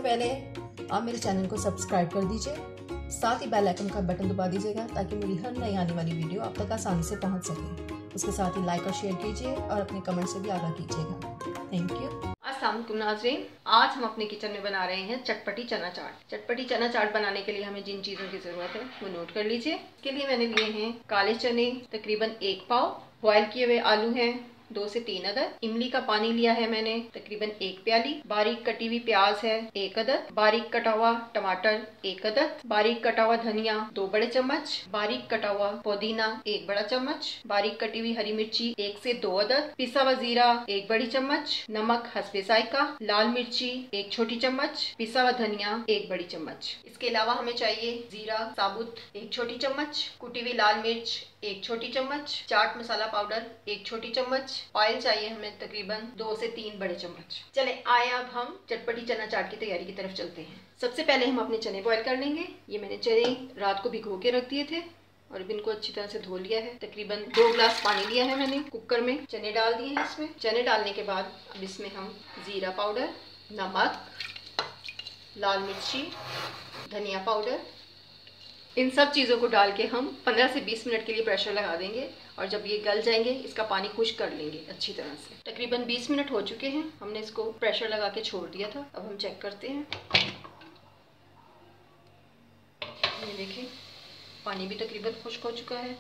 पहले आप मेरे चैनल को सब्सक्राइब कर दीजिए, साथ ही बेल आइकन का बटन दबा दीजिएगा ताकि मेरी हर नई आने वाली वीडियो आप तक आसानी से पहुंच सके। उसके साथ ही लाइक और शेयर कीजिए और अपने कमेंट से भी आगाह कीजिएगा। Thank you. अस्सलाम वालेकुम नाज़रीन, आज हम अपने किचन में बना रहे हैं चटपटी चना चाट। चटपटी चना चाट बनाने के लिए हमें जिन चीज़ों की ज़रूरत है वो नोट कर लीजिए। इसके लिए मैंने लिए हैं काले चने तकरीबन 1 पाव, बॉयल किए हुए आलू हैं 2 से 3 अदद, इमली का पानी लिया है मैंने तकरीबन 1 प्याली, बारीक कटी हुई प्याज है 1 अदद, बारीक कटा हुआ टमाटर 1 अदद, बारीक कटा हुआ धनिया 2 बड़े चम्मच, बारीक कटा हुआ पुदीना 1 बड़ा चम्मच, बारीक कटी हुई हरी मिर्ची 1 से 2 अदद, पिसा हुआ जीरा 1 बड़ी चम्मच, नमक हस्बे जायका, लाल मिर्ची 1 छोटी चम्मच, पिसा हुआ धनिया 1 बड़ी चम्मच। इसके अलावा हमें चाहिए जीरा साबुत 1 छोटी चम्मच, कुटी हुई लाल मिर्च 1 छोटी चम्मच, चाट मसाला पाउडर 1 छोटी चम्मच, ऑयल चाहिए हमें तकरीबन 2 से 3 बड़े चम्मच। चले आए अब हम चटपटी चना चाट की तैयारी की तरफ चलते हैं। सबसे पहले हम अपने चने बॉईल कर लेंगे। ये मैंने चने रात को भिगो के रख दिए थे और अब इनको अच्छी तरह से धो लिया है। तकरीबन 2 गिलास पानी लिया है मैंने कुकर में, चने डाल दिए हैं इसमें। चने डालने के बाद अब इसमें हम जीरा पाउडर, नमक, लाल मिर्ची, धनिया पाउडर, इन सब चीज़ों को डाल के हम 15 से 20 मिनट के लिए प्रेशर लगा देंगे और जब ये गल जाएंगे इसका पानी खुश्क कर लेंगे अच्छी तरह से। तकरीबन 20 मिनट हो चुके हैं, हमने इसको प्रेशर लगा के छोड़ दिया था। अब हम चेक करते हैं। ये देखें पानी भी तकरीबन खुश्क हो चुका है,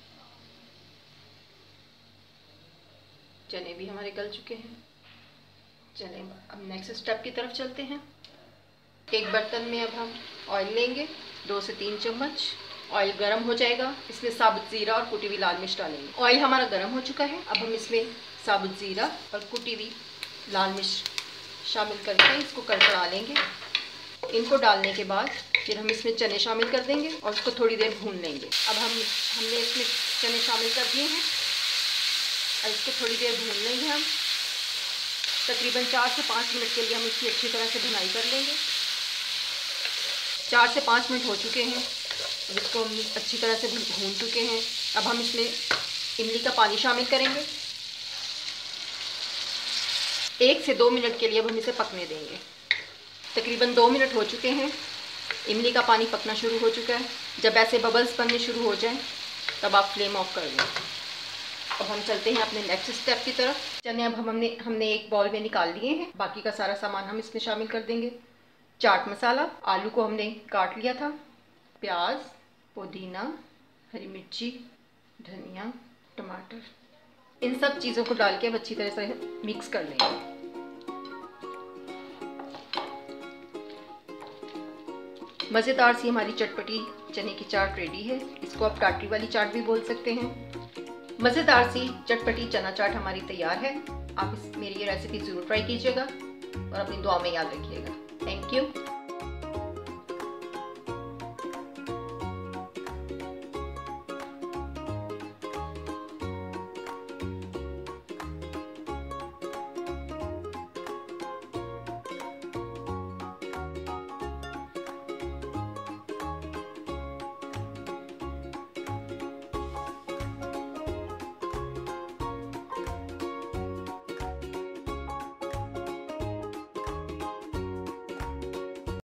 चने भी हमारे गल चुके हैं। चलें अब नेक्स्ट स्टेप की तरफ चलते हैं। एक बर्तन में अब हम ऑयल लेंगे 2 से 3 चम्मच। ऑयल गर्म हो जाएगा, इसमें साबुत ज़ीरा और कुटी हुई लाल मिर्च डालेंगे। ऑयल हमारा गर्म हो चुका है, अब हम इसमें साबुत ज़ीरा और कुटी हुई लाल मिर्च शामिल करके इसको कड़कड़ा लेंगे। इनको डालने के बाद फिर हम इसमें चने शामिल कर देंगे और उसको थोड़ी देर भून लेंगे। अब हमने इसमें चने शामिल कर दिए हैं और इसको थोड़ी देर भून लेंगे हम। तकरीबन 4 से 5 मिनट के लिए हम इसकी अच्छी तरह से भुनाई कर लेंगे। 4 से 5 मिनट हो चुके हैं, अब इसको हम अच्छी तरह से भून चुके हैं। अब हम इसमें इमली का पानी शामिल करेंगे। 1 से 2 मिनट के लिए अब हम इसे पकने देंगे। तकरीबन 2 मिनट हो चुके हैं, इमली का पानी पकना शुरू हो चुका है। जब ऐसे बबल्स बनने शुरू हो जाएं तब आप फ्लेम ऑफ कर दें। अब हम चलते हैं अपने नेक्स्ट स्टेप की तरफ। चने अब हमने एक बाउल में निकाल लिए हैं। बाकी का सारा सामान हम इसमें शामिल कर देंगे। चाट मसाला, आलू को हमने काट लिया था, प्याज, पुदीना, हरी मिर्ची, धनिया, टमाटर, इन सब चीज़ों को डाल के अब अच्छी तरह से मिक्स कर लेंगे। मज़ेदार सी हमारी चटपटी चने की चाट रेडी है। इसको आप टाटरी वाली चाट भी बोल सकते हैं। मज़ेदार सी चटपटी चना चाट हमारी तैयार है। आप मेरी ये रेसिपी ज़रूर ट्राई कीजिएगा और अपनी दुआ में याद रखिएगा। Thank you.